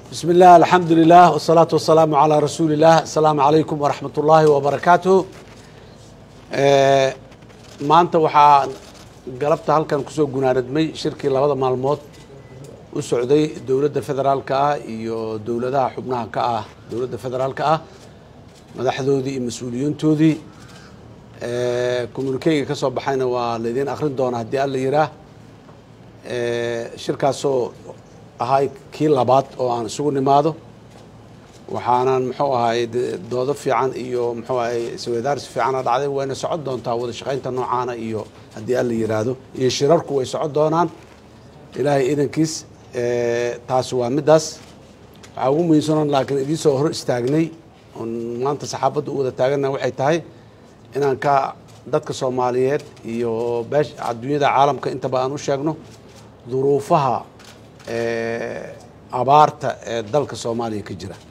بسم الله الحمد لله والصلاة والسلام على رسول الله. السلام عليكم ورحمة الله وبركاته. maanta waxaa galabta halkan kusoo gunaanadmay shirkii labada maalmood u socday dowladda federaalka ah iyo dowladaha xubnaha ka ah dowladda federaalka ah madaxdoodii iyo mas'uuliyiintoodii communique ka soo baxayna waa leedin akhrin doona hadii alla yiraah shirkaasoo ahay kii labaad oo aan isugu nimaado waxaanan muxuu ahay doodo fiican iyo muxuu ahay isweydaarsi fiican dhacday wayna socod doontaa wada shaqaynta noocaana iyo hadii alla yiraahdo iyo shirarku way socod doonaan ilaahay idankiis taas waa midaas waxa ugu muhiimsan laakiin idin soo hor istaagnay maanta saxaafaddu wada taagana waxay tahay inaan ka dadka Soomaaliyeed iyo baash adduunyada caalamka intaba aan u sheegno duruufaha abaarta ee dalka Soomaaliya ka jira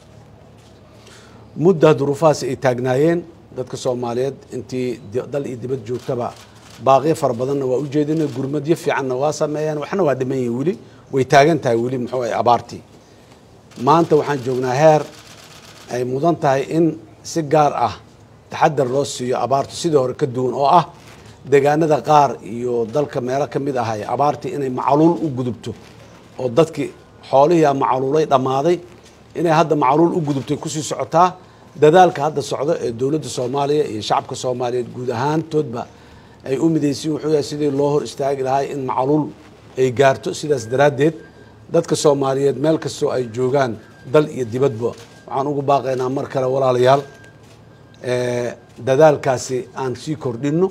muddo duruufahaas ay taagnaayeen dadka Soomaaliyeed intii dal iyo dibad joogtaba baaqi far badanna waa u jeedinay gurmadyo fiicanna waa sameeyeen waxna waa dhiman yihiin wili way taagan tahay wili muxuu ay abaartii maanta waxaan joognaa heer ay mudan tahay in si gaar ah taxadar loo siiyo abaartu sidoo hore ka duwan oo ah deegaanada qaar iyo dalka meelo ka mid ah ay abaartii inay macluul u gudubto oo dadkii xoolihii macluulay dhamaaday inay hadda macluul u gudubtay ku sii socotaa dadaalka hadda socdo ee dawladda Soomaaliya iyo shacabka Soomaaliyeed guud ahaantoodba ay u midaysiin wuxuu yahay sidii loo hor istaagi lahaa in macluul ay gaarto sidaas daraadeed dadka Soomaaliyeed meel kastoo ay joogaan dal iyo dibadba waxaan ugu baaqaynaa mar kale walaalayaal dadaalkaasi aan sii kordhino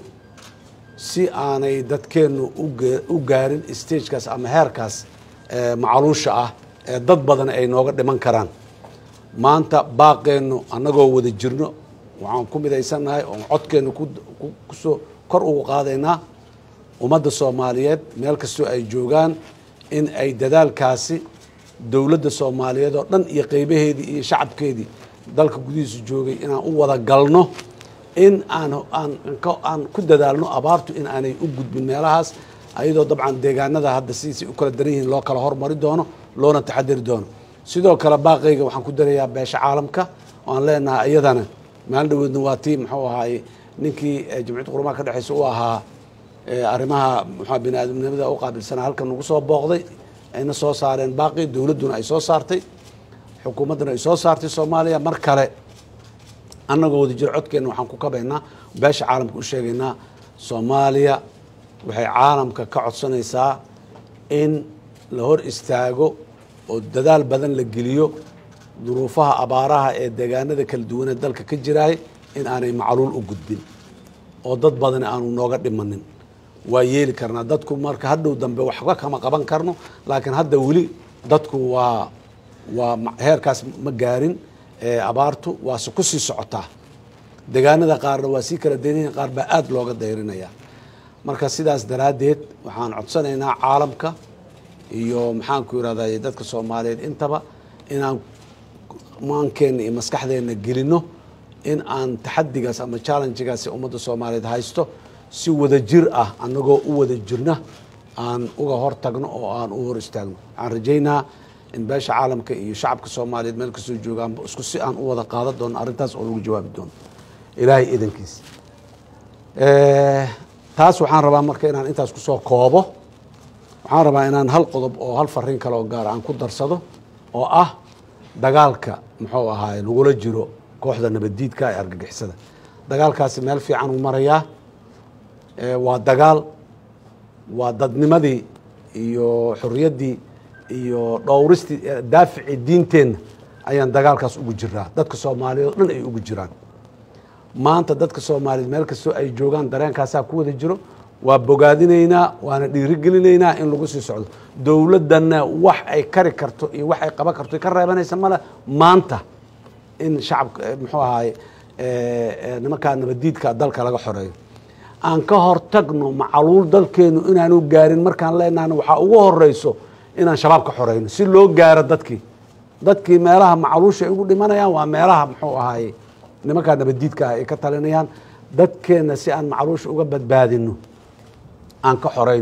si aanay dadkeenu u gaarin stagekaas ama heerkaas macluusha ah ee dad badan ay nooga dhiman karaan maanta baaqeenu anagoo wada jirno waxaan ku midaysanahay oo codkeenu ku soo kor ugu qaadaynaa ummadda Soomaaliyeed meel kastoo ay joogaan in ay dadaalkaasi dawladda Soomaaliyeed oo dhan iyo qaybaheedii iyo shacabkeedii dalka gudihiisa joogay inaan u wada galno in aan ku dadaalno abaartu in aanay u gudbin meelahaas ayadoo dabcan deegaanada hadda si u kala daran yihiin loo kala hormari doono loona taxadiri doono sidoo kale baaqayga waxaan ku darayaa beesha caalamka oo aan leenahay iyadana maalin dhaweedna waa tii muxuu ahaay ninkii jamciyadda qurumaha ka dhaxaysa u ahaa arrimaha muxuu bini'aadamnimada u qaabilsanaa halkan nagu soo booqday ayna soo saareen baaqi dawladduna ay soo saartay xukuumadduna ay soo saartay Soomaaliya mar kale annagoo wada jir codkeena waxaan ku kabaynaa beesha caalamka u sheegaynaa Soomaaliya waxay caalamka ka codsanaysaa in la hor istaago oo dadaal badan la geliyo duruufaha abaaraha ee deegaanada kala duwan ee dalka ka jiraay in aanay macluul u gudbin oo dad badan aanu nooga dhimanin waa yeeli karnaa dadku marka hadhow dambe waxba kama qaban karno laakiin hadda weli dadku waa heerkaas ma gaarin abaartu waa ku sii socotaa deegaanada qaarna waa sii kala deegaanada qaar baa aad looga dayrinaya marka sidaas daraadeed waxaan codsanaynaa caalamka iyo maxaan ku yiraahdaa dadka Soomaaliyeed intaba inaan maankeena iyo maskaxdeena gelino in aan taxadigaas ama challenge-gaas ummadda Soomaaliyeed haysto si wada jir ah anagoo u wada jirna aan uga hortagno oo aan u hor istaagno aan rajaynaa in beesha caalamka iyo shacabka Soomaaliyeed meel kastoo joogaan isku si aan u wada qaadan doono arintaas oo lagu jawaabi doono ilaahay idankiis taas waxaan rabaa marka inaan intaas ku soo koobo waxaan rabaa inaan hal qodob oo hal fariin kale oo gaar aan ku darsado oo ah dagaalka muxuu ahaay lagula jiro kooxda nabadiidka ee argagixisada dagaalkaasi meel fiican u marayaa waa dagaal waa dadnimadii iyo xurriyaddii iyo dhowristii daafici diinteena ayaan dagaalkaas ugu jiraa dadka Soomaaliyeed oo dhan ay ugu jiraan maanta dadka Soomaaliyeed meel kastoo ay joogaan dareenkaas ku wada jiro waa bogaadinaynaa waana dhiirigelinaynaa in lagu sii socdo dawladana wax ay kari karto iyo wax ay qaban karto ka reebanaysa mala maanta in shacabka muxuu ahaay nimanka nabadiidka dalka laga xoreeyo aan ka hortagno macluul dalkeenu inaanu gaarin markaan leenahay waxa ugu horeyso inaan shabaab ka xoreyno si loo gaaro dadkii meelaha macluusha ay ugu dhimanayaan waa meelaha muxuu ahaay nimanka nabadiidka ay ka talinayaan dadkeena si aan macluusha uga badbaadino aan ka xoreyno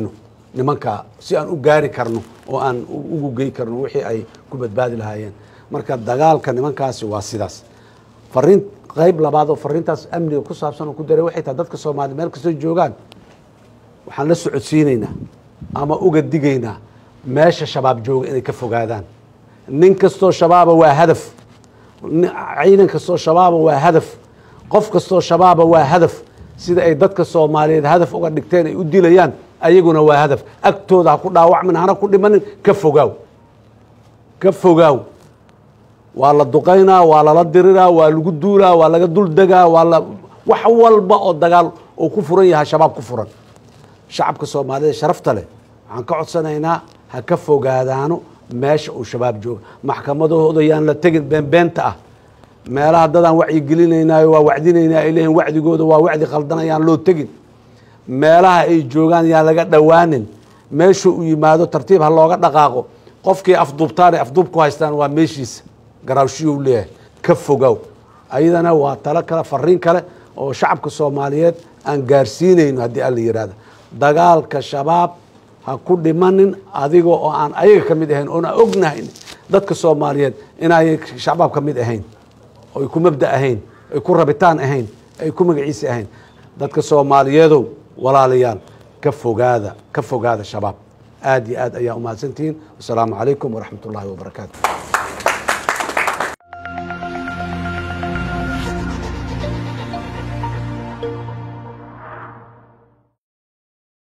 nimanka si aan u gaari karno oo aan ugu gey karno wixii ay ku badbaadi lahaayeen marka dagaalka nimankaasi waa sidaas fariin qayb labaad oo fariintaas amniga ku saabsan oo ku daray waxay tahay dadka Soomaaliyeed meel kasta joogaan waxaan la socodsiinaynaa ama uga digaynaa meesha shabaab jooga inay ka fogaadaan nin kastoo shabaaba waa hadaf ciidan kastoo shabaaba waa hadaf qof kastoo shabaaba waa hadaf sida ay dadka Soomaaliyeed hadaf uga dhigteen ay u dilayaan ayaguna waa hadaf agtooda ku dhaawacmin hana ku dhimanin ka fogaaw waa la duqaynaa waa la diriraa waa lagu duulaa waa laga dul degaa waa la wax walba oo dagaal oo ku furan yahay shabaab ku furan shacabka Soomaaliyeed sharafta leh waxaan ka codsanaynaa ha ka fogaadaano meesha uu shabaab jooga maxkamadahooda yaan la tagin beenbeenta ah meelaha dadaan wacyi gelinaynaayo waa wacdinaynaa ilahin wacdigooda waa wacdi qaldanayaan loo tagin meelaha ay joogaan yaan laga dhawaanin meesha uu yimaado tartiib ha looga dhaqaaqo qofkii afduubtaan ay afduub ku haystaan waa meeshiisa garaawshiyuu leeyahay ka fogaaw ayadana waa talo kale fariin kale oo shacabka Soomaaliyeed aan gaarsiinayno haddii alla yiraahdo dagaalka shabaab ha ku dhimanin adiga oo aan ayaga ka mid ahayn oo aan ognahay dadka Soomaaliyeed inay shabaab ka mid ahayn oo ku mabda ahayn ay ku rabitaan ahayn ay ku magaciisa ahayn dadka Soomaaliyeedow walaalayaal ka fogaada shabaab aad iyo aad ayaa u mahadsantihiin. Assalaamu calaykum waraxmatullaahi wabarakaatuh.